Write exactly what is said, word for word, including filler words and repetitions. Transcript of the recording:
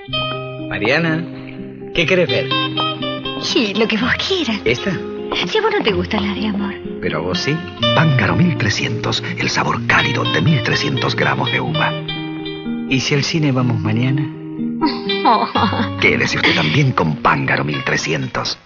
Mariana, ¿qué querés ver? Sí, lo que vos quieras. ¿Esta? Si a vos no te gusta la de amor. Pero a vos sí. Pángaro mil trescientos, el sabor cálido de mil trescientos gramos de uva. ¿Y si al cine vamos mañana? Quédese usted también con Pángaro mil trescientos.